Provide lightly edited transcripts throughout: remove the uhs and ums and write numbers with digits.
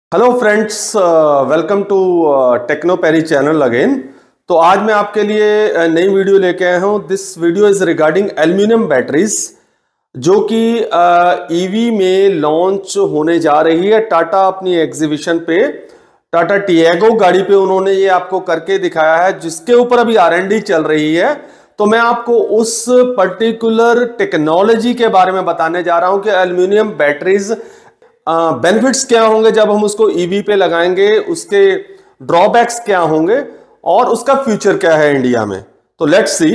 Hello friends, welcome to Technoperi channel again. तो आज मैं आपके लिए नई वीडियो लेके आया हूँ। This video is regarding aluminium batteries जो कि ईवी में लॉन्च होने जा रही है। टाटा अपनी एग्जीबिशन पे, टाटा टियागो गाड़ी पे उन्होंने ये आपको करके दिखाया है, जिसके ऊपर अभी R&D चल रही है। तो मैं आपको उस पर्टिकुलर टेक्नोलॉजी के बारे में बताने जा रहा हूं कि एल्यूमिनियम बैटरीज बेनिफिट्स क्या होंगे जब हम उसको ईवी पे लगाएंगे, उसके ड्रॉबैक्स क्या होंगे और उसका फ्यूचर क्या है इंडिया में। तो लेट्स सी।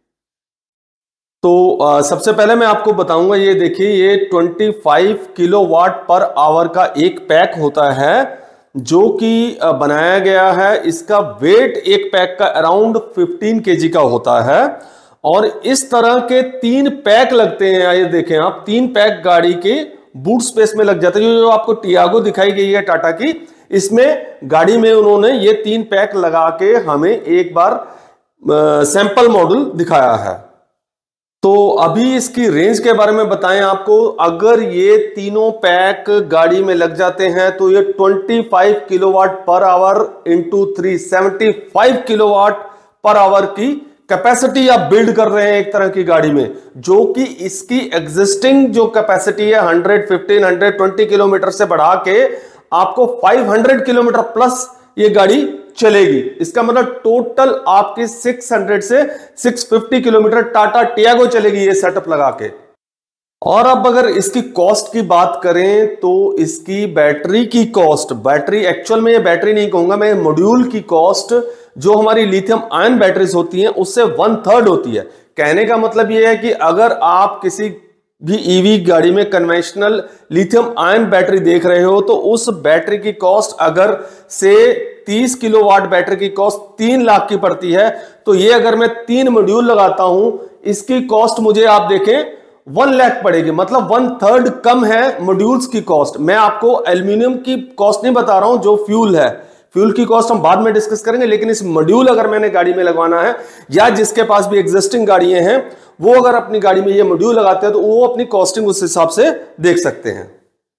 तो सबसे पहले मैं आपको बताऊंगा, ये देखिए, ये 25 किलोवाट पर आवर का एक पैक होता है जो कि बनाया गया है। इसका वेट एक पैक का अराउंड 15 केजी का होता है और इस तरह के 3 पैक लगते हैं। ये देखें आप, 3 पैक गाड़ी के बूट स्पेस में लग जाता है। जो आपको टियागो दिखाई गई है टाटा की, इसमें गाड़ी में उन्होंने ये 3 पैक लगा के हमें एक बार सैंपल मॉडल दिखाया है। तो अभी इसकी रेंज के बारे में बताएं आपको। अगर ये तीनों पैक गाड़ी में लग जाते हैं तो ये 25 kilowatt per hour into 3 75 kilowatt per hour की कैपेसिटी आप बिल्ड कर रहे हैं एक तरह की गाड़ी में, जो कि इसकी एग्जिस्टिंग जो कैपेसिटी है 120 किलोमीटर से बढ़ा के आपको 500 किलोमीटर प्लस ये गाड़ी चलेगी। इसका मतलब टोटल आपकी 600 से 650 किलोमीटर टाटा टियागो चलेगी ये सेटअप लगा के। और अब अगर इसकी कॉस्ट की बात करें तो इसकी बैटरी की कॉस्ट, बैटरी एक्चुअल में ये बैटरी नहीं कहूंगा मैं, मॉड्यूल की कॉस्ट जो हमारी लिथियम आयन बैटरीज होती हैं उससे 1/3 होती है। कहने का मतलब ये है कि अगर आप किसी भी ईवी गाड़ी में कन्वेंशनल लिथियम आयन बैटरी देख रहे हो तो उस बैटरी की कॉस्ट अगर से 30 किलोवाट बैटरी की कॉस्ट 3 लाख की पड़ती है, तो ये अगर मैं 3 मॉड्यूल लगाता हूं इसकी कॉस्ट मुझे आप देखें 1 लाख पड़ेगी। मतलब 1/3 कम है मॉड्यूल्स की कॉस्ट। मैं आपको एल्यूमिनियम की कॉस्ट नहीं बता रहा हूं, जो फ्यूल है, फ्यूल की कॉस्ट हम बाद में डिस्कस करेंगे। लेकिन इस मॉड्यूल अगर मैंने गाड़ी में लगवाना है या जिसके पास भी एग्जिस्टिंग गाड़ियां हैं वो अगर अपनी गाड़ी में ये मॉड्यूल लगाते हैं तो वो अपनी कॉस्टिंग उस हिसाब से देख सकते हैं।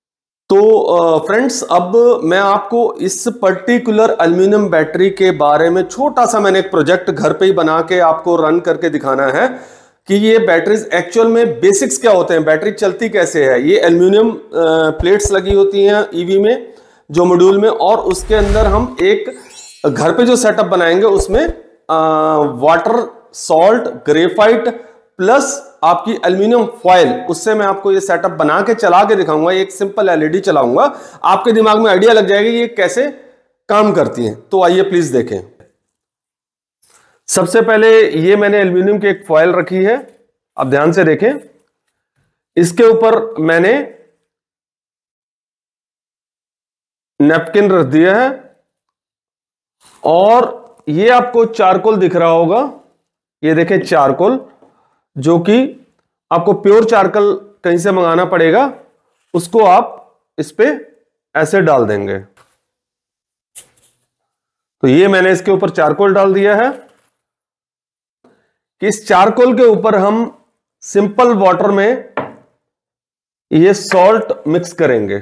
तो फ्रेंड्स, अब मैं आपको इस पर्टिकुलर एल्यूमिनियम बैटरी के बारे में छोटा सा मैंने एक प्रोजेक्ट घर पे ही बना के आपको रन करके दिखाना है कि ये बैटरीज एक्चुअल में बेसिक्स क्या होते हैं, बैटरी चलती कैसे है। ये एल्यूमिनियम प्लेट्स लगी होती हैं ईवी में जो मॉड्यूल में, और उसके अंदर हम एक घर पे जो सेटअप बनाएंगे उसमें वाटर, सॉल्ट, ग्रेफाइट प्लस आपकी एल्यूमिनियम फॉयल, उससे मैं आपको ये सेटअप बना के चला के दिखाऊंगा। एक सिंपल एलईडी चलाऊंगा, आपके दिमाग में आइडिया लग जाएगा ये कैसे काम करती हैं। तो आइए प्लीज देखें। सबसे पहले ये मैंने एल्यूमिनियम की एक फॉयल रखी है, आप ध्यान से देखें। इसके ऊपर मैंने नैपकिन रख दिया है और ये आपको चारकोल दिख रहा होगा, ये देखें चारकोल, जो कि आपको प्योर चारकोल कहीं से मंगाना पड़ेगा। उसको आप इस पे ऐसे डाल देंगे। तो ये मैंने इसके ऊपर चारकोल डाल दिया है कि इस चारकोल के ऊपर हम सिंपल वाटर में ये सॉल्ट मिक्स करेंगे।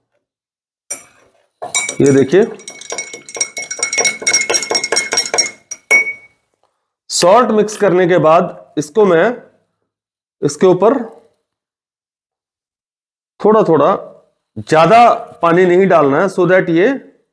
ये देखिए, सॉल्ट मिक्स करने के बाद इसको मैं इसके ऊपर थोड़ा थोड़ा, ज्यादा पानी नहीं डालना है सो दैट ये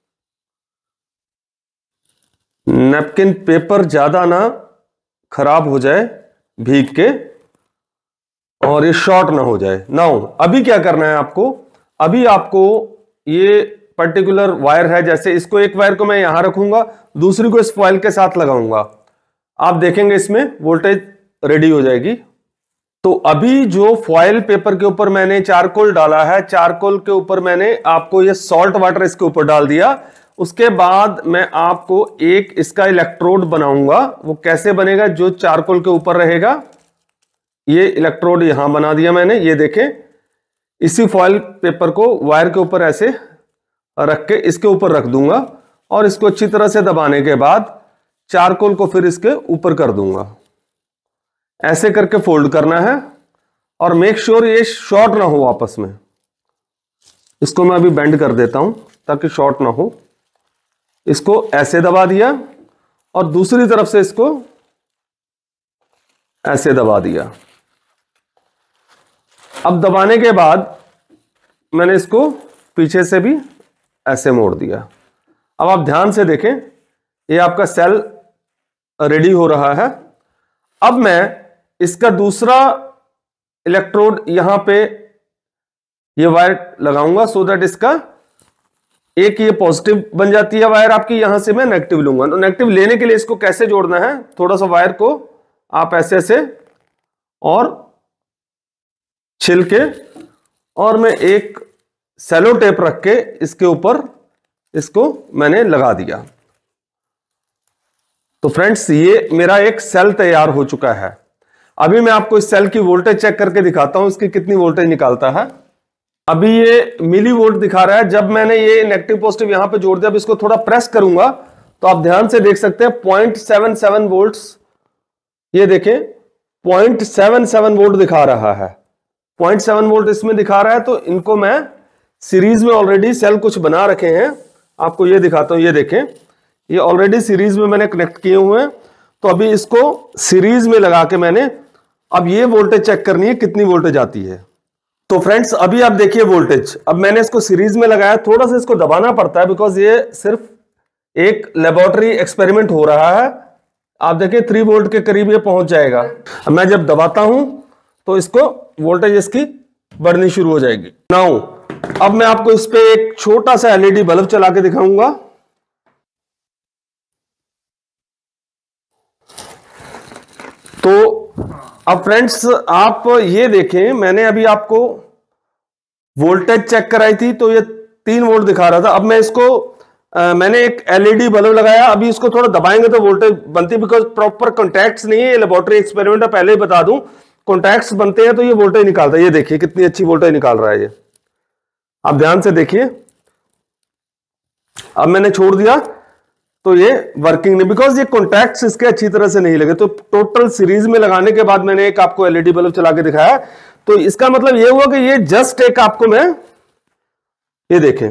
नैपकिन पेपर ज्यादा ना खराब हो जाए भीग के और ये शॉर्ट ना हो जाए। नाउ अभी क्या करना है आपको, अभी आपको ये पर्टिकुलर वायर है, जैसे इसको एक वायर को मैं यहां रखूंगा, दूसरी को इस फॉयल के साथ लगाऊंगा। आप देखेंगे इसमें वोल्टेज रेडी हो जाएगी। तो अभी जो फॉयल पेपर के ऊपर मैंने चारकोल डाला है, चारकोल के ऊपर मैंने आपको ये सॉल्ट वाटर इसके ऊपर डाल दिया। उसके बाद मैं आपको एक इसका इलेक्ट्रोड बनाऊंगा। वो कैसे बनेगा, जो चारकोल के ऊपर रहेगा, ये इलेक्ट्रोड यहां बना दिया मैंने। ये देखें, इसी फॉयल पेपर को वायर के ऊपर ऐसे रख के इसके ऊपर रख दूंगा और इसको अच्छी तरह से दबाने के बाद चारकोल को फिर इसके ऊपर कर दूंगा। ऐसे करके फोल्ड करना है और मेक श्योर ये शॉर्ट ना हो आपस में। इसको मैं अभी बेंड कर देता हूं। ताकि शॉर्ट ना हो। इसको ऐसे दबा दिया और दूसरी तरफ से इसको ऐसे दबा दिया। अब दबाने के बाद मैंने इसको पीछे से भी ऐसे मोड़ दिया। अब आप ध्यान से देखें, ये आपका सेल रेडी हो रहा है। अब मैं इसका दूसरा इलेक्ट्रोड यहां पे ये वायर लगाऊंगा सो दैट इसका एक ये पॉजिटिव बन जाती है वायर आपकी, यहां से मैं नेगेटिव लूंगा। तो नेगेटिव लेने के लिए इसको कैसे जोड़ना है, थोड़ा सा वायर को आप ऐसे ऐसे और छिल के, और मैं एक सेलो टेप रख के इसके ऊपर इसको मैंने लगा दिया। तो फ्रेंड्स, ये मेरा एक सेल तैयार हो चुका है। अभी मैं आपको इस सेल की वोल्टेज चेक करके दिखाता हूं, इसकी कितनी वोल्टेज निकालता है। अभी ये मिली वोल्ट दिखा रहा है। जब मैंने ये नेगेटिव पॉजिटिव यहां पे जोड़ दिया, अब इसको थोड़ा प्रेस करूंगा तो आप ध्यान से देख सकते हैं 0.77 वोल्ट्स, ये देखें 0.77 वोल्ट दिखा रहा है। 0.7 वोल्ट इसमें दिखा रहा है। तो इनको मैं सीरीज में ऑलरेडी सेल कुछ बना रखे हैं, आपको ये दिखाता हूं। ये देखें, ये ऑलरेडी सीरीज में मैंने कनेक्ट किए हुए हैं। तो अभी इसको सीरीज में लगा के मैंने अब ये वोल्टेज चेक करनी है कितनी वोल्टेज आती है। तो फ्रेंड्स, अभी आप देखिए वोल्टेज, अब मैंने इसको सीरीज में लगाया, थोड़ा सा इसको दबाना पड़ता है बिकॉज ये सिर्फ एक लेबोरेटरी एक्सपेरिमेंट हो रहा है। आप देखिए 3 वोल्ट के करीब ये पहुंच जाएगा। अब मैं जब दबाता हूं तो इसको वोल्टेज इसकी बढ़नी शुरू हो जाएगी। नाउ अब मैं आपको इस पे एक छोटा सा एलईडी बल्ब चला के दिखाऊंगा। तो अब फ्रेंड्स, आप ये देखें, मैंने अभी आपको वोल्टेज चेक कराई थी तो ये 3 वोल्ट दिखा रहा था। अब मैं इसको मैंने एक एलईडी बल्ब लगाया। अभी इसको थोड़ा दबाएंगे तो वोल्टेज बनती है, बिकॉज प्रॉपर कॉन्टैक्ट्स नहीं है, ये लेबोरेटरी एक्सपेरिमेंट है, पहले ही बता दूं। कॉन्टैक्ट्स बनते हैं तो ये वोल्टेज निकालता है। ये देखिए कितनी अच्छी वोल्टेज निकाल रहा है ये, आप ध्यान से देखिए। अब मैंने छोड़ दिया तो ये वर्किंग नहीं, बिकॉज ये कॉन्टैक्ट्स इसके अच्छी तरह से नहीं लगे। तो टोटल सीरीज में लगाने के बाद मैंने एक आपको एलईडी बल्ब चला के दिखाया। तो इसका मतलब ये हुआ कि ये जस्ट एक आपको मैं ये देखें,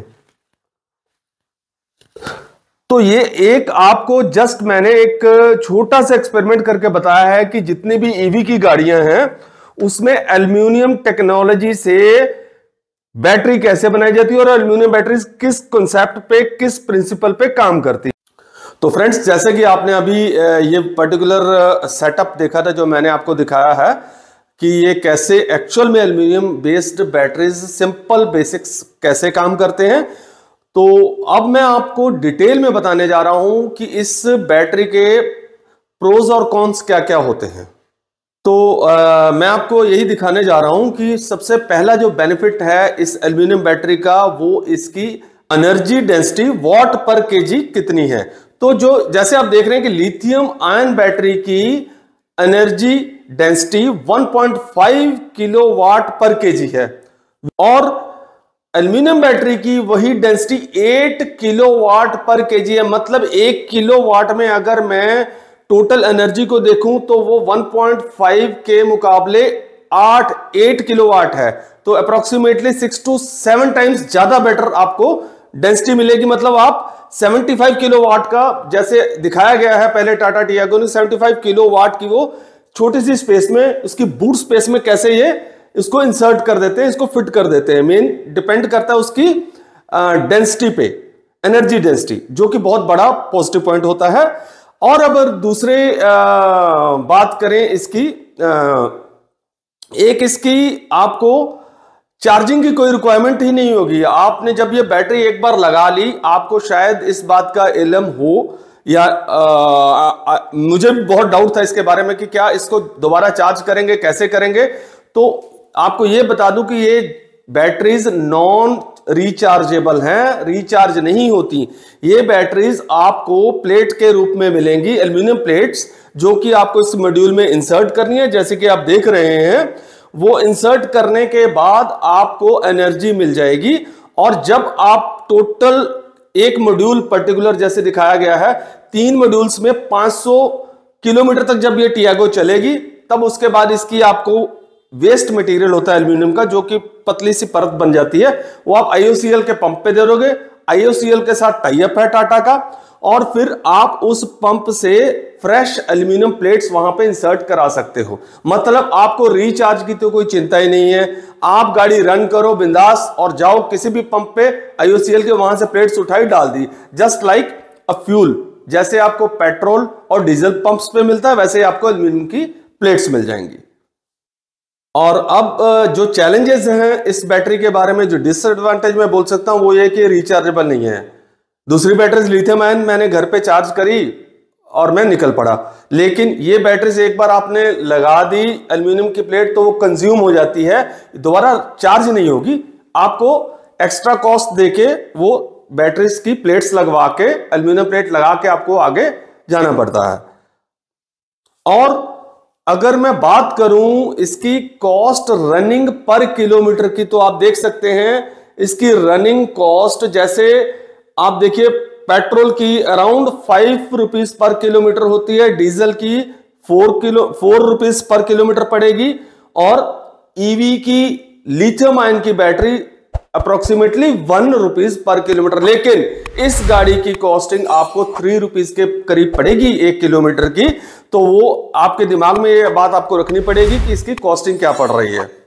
तो ये एक आपको जस्ट मैंने एक छोटा सा एक्सपेरिमेंट करके बताया है कि जितनी भी ईवी की गाड़ियां हैं उसमें एल्यूमिनियम टेक्नोलॉजी से बैटरी कैसे बनाई जाती है और एल्यूमिनियम बैटरी किस कॉन्सेप्ट पे, किस प्रिंसिपल पे काम करती है। तो फ्रेंड्स, जैसे कि आपने अभी ये पर्टिकुलर सेटअप देखा था जो मैंने आपको दिखाया है कि ये कैसे एक्चुअल में aluminium based batteries simple basics कैसे काम करते हैं। तो अब मैं आपको डिटेल में बताने जा रहा हूं कि इस बैटरी के प्रोज और कॉन्स क्या क्या होते हैं। तो मैं आपको यही दिखाने जा रहा हूं कि सबसे पहला जो बेनिफिट है इस एल्यूमिनियम बैटरी का, वो इसकी energy density watt per K कितनी है। तो जो जैसे आप देख रहे हैं कि लिथियम आयन बैटरी की energy density 1.5 kilowatt per K G और एल्यूमिनियम बैटरी की वही डेंसिटी 8 किलोवाट पर केजी है। मतलब 1 किलोवाट में अगर मैं टोटल एनर्जी को देखूं तो वो 1.5 के मुकाबले 8 किलोवाट है। तो अप्रोक्सीमेटली 6 to 7 टाइम्स ज्यादा बेटर आपको डेंसिटी मिलेगी। मतलब आप 75 किलोवाट का, जैसे दिखाया गया है पहले टाटा टियागो ने, 75 किलोवाट की वो छोटी सी स्पेस में, उसकी बूट स्पेस में कैसे ये इसको इंसर्ट कर देते हैं, इसको फिट कर देते हैं। मेन डिपेंड करता है उसकी डेंसिटी पे, एनर्जी डेंसिटी, जो कि बहुत बड़ा पॉजिटिव पॉइंट होता है। और अब दूसरे बात करें इसकी, एक इसकी आपको चार्जिंग की कोई रिक्वायरमेंट ही नहीं होगी। आपने जब ये बैटरी एक बार लगा ली, आपको शायद इस बात का इल्म हो या मुझे भी बहुत डाउट था इसके बारे में कि क्या इसको दोबारा चार्ज करेंगे, कैसे करेंगे। तो आपको ये बता दूं कि ये बैटरीज नॉन रिचार्जेबल हैं, रिचार्ज नहीं होती। ये बैटरीज आपको प्लेट के रूप में मिलेंगी, एल्यूमिनियम प्लेट्स, जो कि आपको इस मॉड्यूल में इंसर्ट करनी है। जैसे कि आप देख रहे हैं, वो इंसर्ट करने के बाद आपको एनर्जी मिल जाएगी। और जब आप टोटल एक मॉड्यूल पर्टिकुलर जैसे दिखाया गया है, 3 मॉड्यूल्स में 500 किलोमीटर तक जब ये टियागो चलेगी, तब उसके बाद इसकी आपको वेस्ट मटेरियल होता है एल्यूमिनियम का, जो कि पतली सी परत बन जाती है, वो आप IOCL के पंप पे दे दोगे, IOCL के साथ टाई अप है टाटा का, और फिर आप उस पंप से फ्रेश एल्यूमिनियम प्लेट्स वहां पे इंसर्ट करा सकते हो। मतलब आपको रिचार्ज की तो कोई चिंता ही नहीं है, आप गाड़ी रन करो बिंदास और जाओ किसी भी पंप पे, IOCL के वहां से प्लेट्स उठाई डाल दी, जस्ट लाइक अ फ्यूल। जैसे आपको पेट्रोल और डीजल पंप्स पे मिलता है वैसे ही आपको एल्यूमिनियम की प्लेट्स मिल जाएंगी। और अब जो चैलेंजेस हैं इस बैटरी के बारे में, जो डिसएडवांटेज मैं बोल सकता हूं वो ये कि रिचार्जेबल नहीं है। दूसरी बैटरीज लिथियम आयन मैंने घर पे चार्ज करी और मैं निकल पड़ा, लेकिन ये बैटरीज एक बार आपने लगा दी एल्यूमिनियम की प्लेट तो वो कंज्यूम हो जाती है, दोबारा चार्ज नहीं होगी। आपको एक्स्ट्रा कॉस्ट देके वो बैटरीज की प्लेट्स लगवा के, एल्यूमिनियम प्लेट लगा के आपको आगे जाना पड़ता है। और अगर मैं बात करूं इसकी कॉस्ट रनिंग पर किलोमीटर की, तो आप देख सकते हैं इसकी रनिंग कॉस्ट, जैसे आप देखिए पेट्रोल की अराउंड 5 रुपीज पर किलोमीटर होती है, डीजल की 4 रुपीज पर किलोमीटर पड़ेगी, और ईवी की लिथियम आयन की battery approximately 1 rupees per kilometre. लेकिन इस गाड़ी की कॉस्टिंग आपको 3 रुपीज के करीब पड़ेगी 1 किलोमीटर की। तो वो आपके दिमाग में ये बात आपको रखनी पड़ेगी कि इसकी कॉस्टिंग क्या पड़ रही है।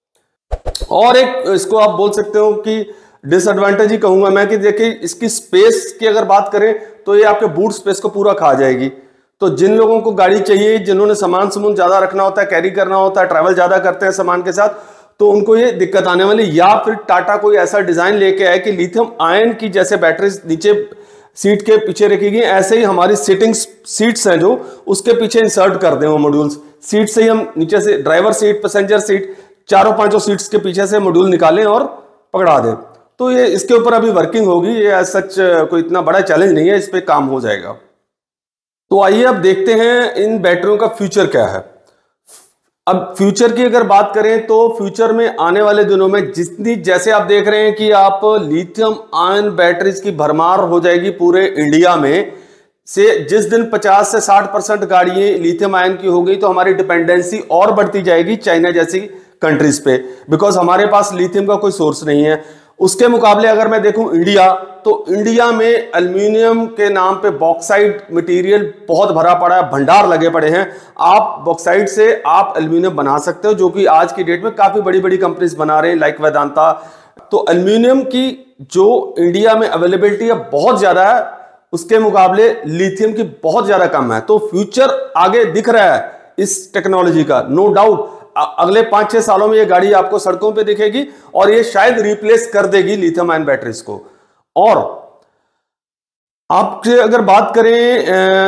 और एक इसको आप बोल सकते हो कि डिसएडवांटेज ही कहूंगा मैं, कि देखिए इसकी स्पेस की अगर बात करें तो ये आपके बूट स्पेस को पूरा खा जाएगी। तो जिन लोगों को गाड़ी चाहिए, जिन्होंने सामान ज्यादा रखना होता है, कैरी करना होता है, ट्रैवल ज्यादा करते हैं सामान के साथ, तो उनको ये दिक्कत आने वाली। या फिर टाटा कोई ऐसा डिजाइन लेके आए कि लिथियम आयन की जैसे बैटरीज नीचे सीट के पीछे रखी गई, ऐसे ही हमारी सीटिंग सीट्स हैं जो उसके पीछे इंसर्ट कर दें वो मॉड्यूल्स। सीट से ही हम नीचे से ड्राइवर सीट, पैसेंजर सीट, चारों पांचों सीट्स के पीछे से मॉड्यूल निकालें और पकड़ा दें। तो ये इसके ऊपर अभी वर्किंग होगी, ये सच कोई इतना बड़ा चैलेंज नहीं है, इस पे काम हो जाएगा। तो आइए अब देखते हैं इन बैटरियों का फ्यूचर क्या है। अब फ्यूचर की अगर बात करें तो फ्यूचर में आने वाले दिनों में जितनी, जैसे आप देख रहे हैं कि आप लिथियम आयन बैटरीज की भरमार हो जाएगी पूरे इंडिया में से, जिस दिन 50 से 60% गाड़ियां लिथियम आयन की हो गई तो हमारी डिपेंडेंसी और बढ़ती जाएगी चाइना जैसी कंट्रीज पे, बिकॉज हमारे पास लिथियम का कोई सोर्स नहीं है। उसके मुकाबले अगर मैं देखूं इंडिया, तो इंडिया में एल्यूमिनियम के नाम पे बॉक्साइट मटेरियल बहुत भरा पड़ा है, भंडार लगे पड़े हैं। आप बॉक्साइट से आप एल्यूमिनियम बना सकते हो, जो कि आज की डेट में काफी बड़ी बड़ी कंपनीज बना रहे हैं लाइक वेदांता। तो एल्यूमिनियम की जो इंडिया में अवेलेबिलिटी है बहुत ज्यादा है, उसके मुकाबले लिथियम की बहुत ज्यादा कम है। तो फ्यूचर आगे दिख रहा है इस टेक्नोलॉजी का, नो डाउट। अगले 5-6 सालों में ये गाड़ी आपको सड़कों पे दिखेगी और ये शायद रिप्लेस कर देगी लिथियम आयन बैटरीज को। और आपसे अगर बात करें,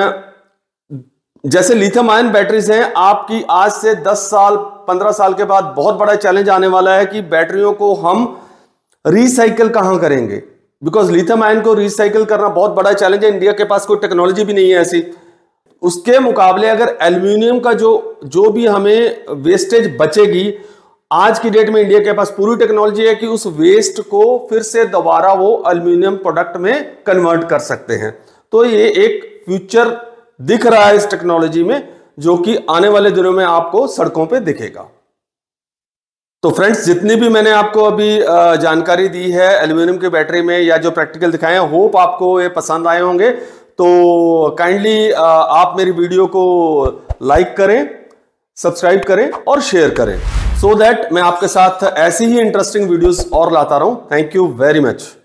जैसे लिथियम आयन बैटरीज हैं, आपकी आज से 10 साल 15 साल के बाद बहुत बड़ा चैलेंज आने वाला है कि बैटरियों को हम रिसाइकल कहां करेंगे, बिकॉज लिथियम आयन को रिसाइकल करना बहुत बड़ा चैलेंज है। इंडिया के पास कोई टेक्नोलॉजी भी नहीं है ऐसी। उसके मुकाबले अगर एल्यूमिनियम का जो भी हमें वेस्टेज बचेगी, आज की डेट में इंडिया के पास पूरी टेक्नोलॉजी है कि उस वेस्ट को फिर से दोबारा वो एल्यूमिनियम प्रोडक्ट में कन्वर्ट कर सकते हैं। तो ये एक फ्यूचर दिख रहा है इस टेक्नोलॉजी में, जो कि आने वाले दिनों में आपको सड़कों पे दिखेगा। तो फ्रेंड्स, जितनी भी मैंने आपको अभी जानकारी दी है एल्यूमिनियम की बैटरी में या जो प्रैक्टिकल दिखाए हैं, होप आपको ये पसंद आए होंगे। तो काइंडली आप मेरी वीडियो को लाइक करें, सब्सक्राइब करें और शेयर करें, सो दैट मैं आपके साथ ऐसी ही इंटरेस्टिंग वीडियोस और लाता रहूं। Thank you very much.